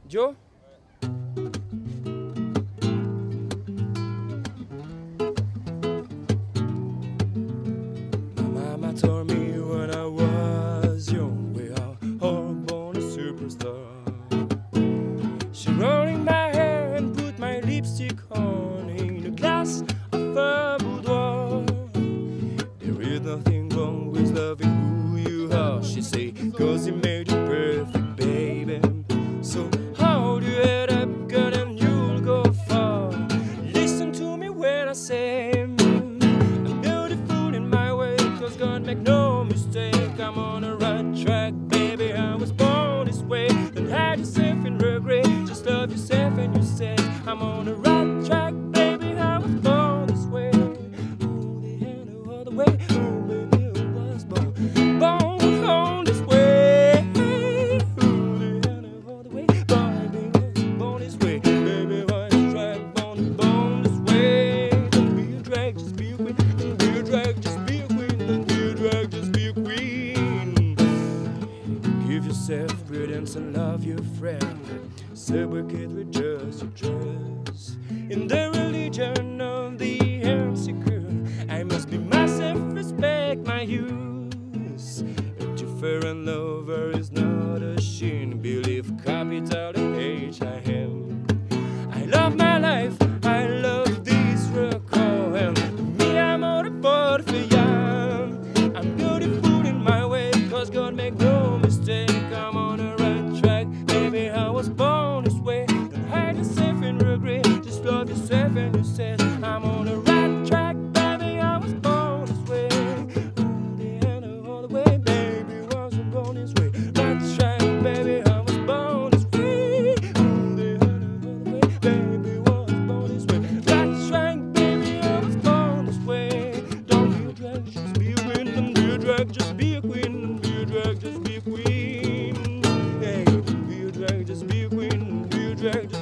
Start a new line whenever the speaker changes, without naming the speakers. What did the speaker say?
Joe? My mama told me when I was young, we are all born a superstar. She rolled in my hair and put my lipstick on in a glass of a boudoir. There is nothing wrong with loving who you are, she say, 'cause he made you perfect, baby. So hold your head up, girl, and you'll go far. Listen to me when I say I'm beautiful in my way, 'cause God make no mistake, I'm on the right track, baby. I was born this way. Don't hide yourself in regret, just love yourself and you said I'm on the right track, baby. I was born this way. Oh, the end of all the way. Oh, baby, I was born on this way. Oh, the end of all the way. Baby, I was born this way. Baby, I was track born this way. Don't be a drag, just be a queen. Don't be a drag, just be a queen. Don't be a drag, just be a queen. Give yourself prudence and love your friend. Subrogate with just your dress. In the religion of the insecure, I must be myself, respect my use. A different lover is not a sin. Believe capital H I am. I love my life, I love this record. And me, I'm on the board for you. I'm beautiful in my way, 'cause God make no mistake, I'm on the right track, baby. I was born this way. Don't hide yourself in regret, just love yourself and you said I'm on the right track, baby. I was born this way. Oh, the end of all the way, baby. I was born this way. Right track, baby. I was born this way. Oh, the end of all the way, baby. I was born this way. Right track, baby. I was born this way. Don't be a drag, just be a queen. Don't be a drag, just be a queen. Don't be a drag, just be a queen. Hey, don't be a drag, just be a queen. Don't be a drag,